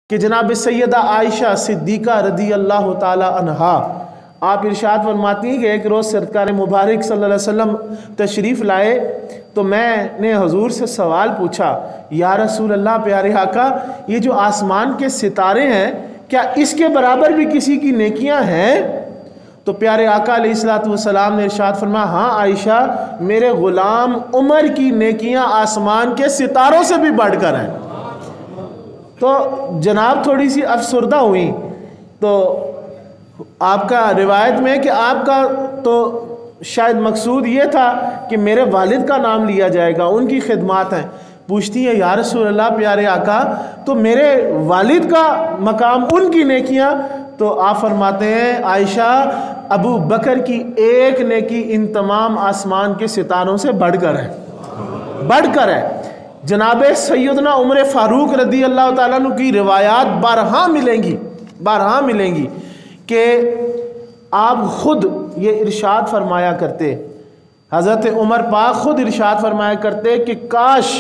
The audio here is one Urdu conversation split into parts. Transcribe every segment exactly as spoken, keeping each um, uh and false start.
کہ جناب سیدہ عائشہ صدیقہ رضی اللہ تعالی عنہا آپ ارشاد فرماتی ہیں کہ ایک روز سرکار مبارک صلی اللہ علیہ وسلم تشریف لائے تو میں نے حضور سے سوال پوچھا، یا رسول اللہ پیارے آقا، یہ جو آسمان کے ستارے ہیں کیا اس کے برابر بھی کسی کی نیکیاں ہیں؟ تو پیارے آقا علیہ الصلوۃ والسلام نے ارشاد فرمایا، ہاں عائشہ، میرے غلام عمر کی نیکیاں آسمان کے ستاروں سے بھی بڑھ کر ہیں۔ تو جناب تھوڑی سی افسردہ ہوئی، تو آپ کا روایت میں کہ آپ کا تو شاید مقصود یہ تھا کہ میرے والد کا نام لیا جائے گا، ان کی خدمات ہیں۔ پوچھتی ہے، یا رسول اللہ پیارے آقا، تو میرے والد کا مقام، ان کی نیکیاں؟ تو آپ فرماتے ہیں، عائشہ، ابو بکر کی ایک نیکی ان تمام آسمان کے ستاروں سے بڑھ کر ہے، بڑھ کر ہے۔ جناب سیدنا عمر فاروق رضی اللہ تعالیٰ عنہ کی روایات بارہا ملیں گی، بارہا ملیں گی کہ آپ خود یہ ارشاد فرمایا کرتے، حضرت عمر پاک خود ارشاد فرمایا کرتے کہ کاش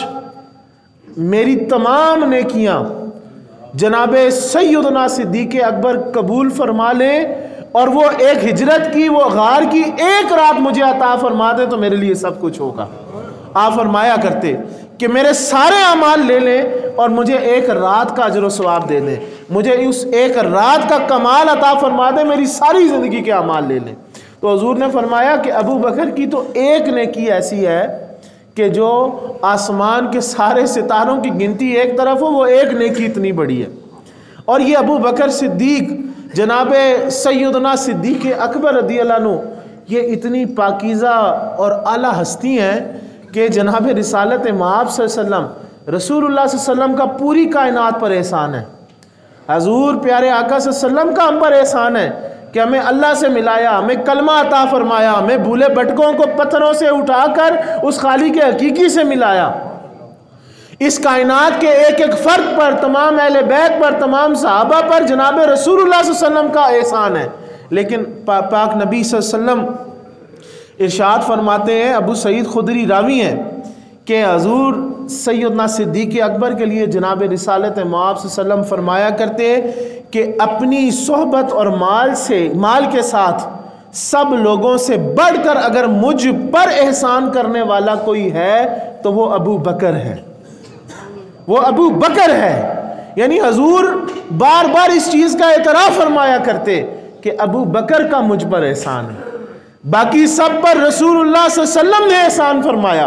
میری تمام نیکیاں جناب سیدنا صدیق اکبر قبول فرما لیں اور وہ ایک ہجرت کی، وہ غار کی ایک رات مجھے عطا فرما دیں تو میرے لیے سب کچھ ہوگا۔ آپ فرمایا کرتے کہ میرے سارے اعمال لے لیں اور مجھے ایک رات کا اجر و ثواب دے دیں، مجھے اس ایک رات کا کمال عطا فرما دیں، میری ساری زندگی کے اعمال لے لیں۔ تو حضور نے فرمایا کہ ابو بکر کی تو ایک نیکی ایسی ہے کہ جو آسمان کے سارے ستاروں کی گنتی ایک طرف ہو، وہ ایک نیکی اتنی بڑی ہے۔ اور یہ ابو بکر صدیق جناب سیدنا صدیق اکبر رضی اللہ عنہ یہ اتنی پاکیزہ اور اعلیٰ ہستی ہیں کہ جناب رسالت مآب صلی اللہ علیہ وسلم، رسول اللہ صلی اللہ علیہ وسلم کا پوری کائنات پر احسان ہے، حضور پیارے آقا صلی اللہ علیہ وسلم کا ہم پر احسان ہے کہ ہمیں اللہ سے ملایا، ہمیں کلمہ عطا فرمایا، ہمیں بھولے بھٹکوں کو پتھروں سے اٹھا کر اس خالق حقیقی سے ملایا۔ اس کائنات کے ایک ایک فرد پر، تمام اہل بیت پر، تمام صحابہ پر جناب رسول اللہ صلی اللہ علیہ وسلم کا احسان ہے۔ لیکن پاک نبی صلی اللہ علیہ وسلم ارشاد فرماتے ہیں، ابو سعید خدری راوی ہیں کہ حضور سیدنا صدیق اکبر کے لیے جناب رسالت مآب صلی اللہ علیہ وسلم فرمایا کرتے کہ اپنی صحبت اور مال سے، مال کے ساتھ سب لوگوں سے بڑھ کر اگر مجھ پر احسان کرنے والا کوئی ہے تو وہ ابو بکر ہے، وہ ابو بکر ہے۔ یعنی حضور بار بار اس چیز کا اعتراف فرمایا کرتے کہ ابو بکر کا مجھ پر احسان ہے، باقی سب پر رسول اللہ صلی اللہ علیہ وسلم نے احسان فرمایا۔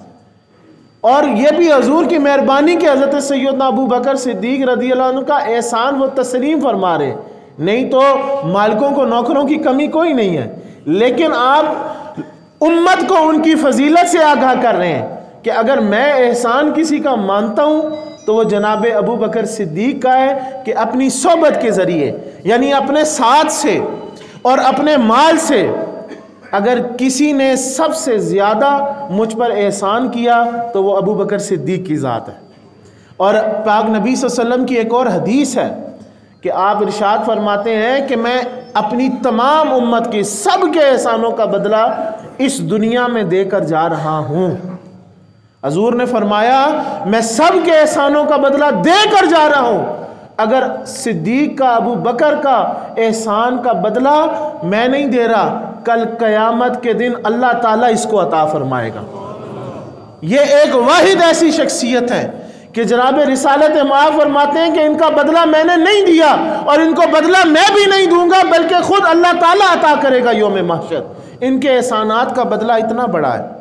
اور یہ بھی حضور کی مہربانی کہ حضرت سیدنا ابو بکر صدیق رضی اللہ عنہ کا احسان وہ تسلیم فرما رہے، نہیں تو مالکوں کو نوکروں کی کمی کوئی نہیں ہے، لیکن آپ امت کو ان کی فضیلت سے آگاہ کر رہے ہیں کہ اگر میں احسان کسی کا مانتا ہوں تو وہ جناب ابو بکر صدیق کا ہے کہ اپنی صحبت کے ذریعے، یعنی اپنے ساتھ سے اور اپنے مال سے اگر کسی نے سب سے زیادہ مجھ پر احسان کیا تو وہ ابو بکر صدیق کی ذات ہے۔ اور پاک نبی صلی اللہ علیہ وسلم کی ایک اور حدیث ہے کہ آپ ارشاد فرماتے ہیں کہ میں اپنی تمام امت کی سب کے احسانوں کا بدلہ اس دنیا میں دے کر جا رہا ہوں۔ حضور نے فرمایا میں سب کے احسانوں کا بدلہ دے کر جا رہا ہوں، اگر صدیق کا، ابو بکر کا احسان کا بدلہ میں نہیں دے رہا، کل قیامت کے دن اللہ تعالیٰ اس کو عطا فرمائے گا۔ یہ ایک واحد ایسی شخصیت ہے کہ جناب رسالت مآب فرماتے ہیں کہ ان کا بدلہ میں نے نہیں دیا اور ان کو بدلہ میں بھی نہیں دوں گا، بلکہ خود اللہ تعالیٰ عطا کرے گا یوم محشر۔ ان کے احسانات کا بدلہ اتنا بڑا ہے۔